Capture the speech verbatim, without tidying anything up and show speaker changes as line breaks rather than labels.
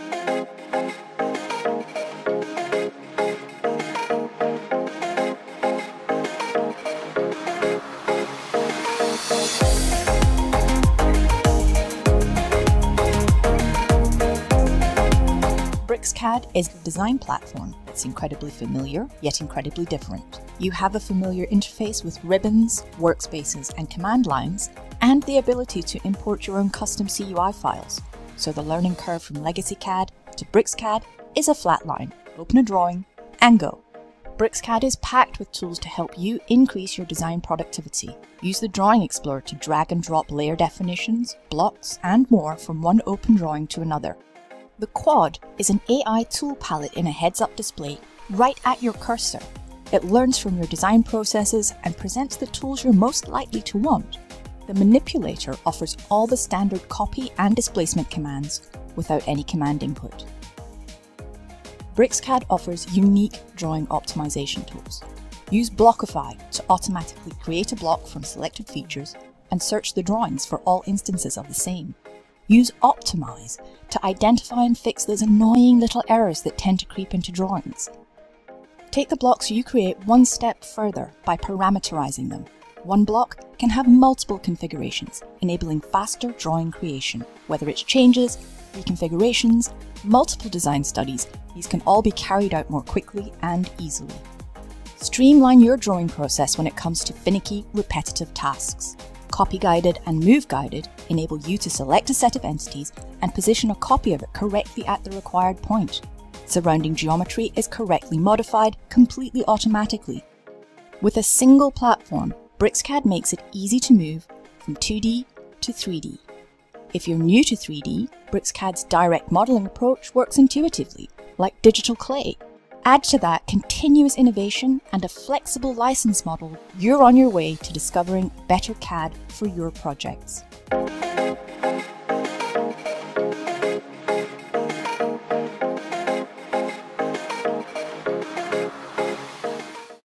BricsCAD is a design platform that's incredibly familiar, yet incredibly different. You have a familiar interface with ribbons, workspaces, and command lines, and the ability to import your own custom C U I files. So the learning curve from legacy C A D to BricsCAD is a flat line. Open a drawing and go. BricsCAD is packed with tools to help you increase your design productivity. Use the Drawing Explorer to drag and drop layer definitions, blocks, and more from one open drawing to another. The Quad is an A I tool palette in a heads-up display right at your cursor. It learns from your design processes and presents the tools you're most likely to want. The Manipulator offers all the standard copy and displacement commands without any command input. BricsCAD offers unique drawing optimization tools. Use Blockify to automatically create a block from selected features and search the drawings for all instances of the same. Use Optimize to identify and fix those annoying little errors that tend to creep into drawings. Take the blocks you create one step further by parameterizing them. One block can have multiple configurations, enabling faster drawing creation. Whether it's changes, reconfigurations, multiple design studies, these can all be carried out more quickly and easily. Streamline your drawing process when it comes to finicky, repetitive tasks. Copy-guided and move-guided enable you to select a set of entities and position a copy of it correctly at the required point. Surrounding geometry is correctly modified completely automatically. With a single platform, BricsCAD makes it easy to move from two D to three D. If you're new to three D, BricsCAD's direct modeling approach works intuitively, like digital clay. Add to that continuous innovation and a flexible license model, you're on your way to discovering better C A D for your projects.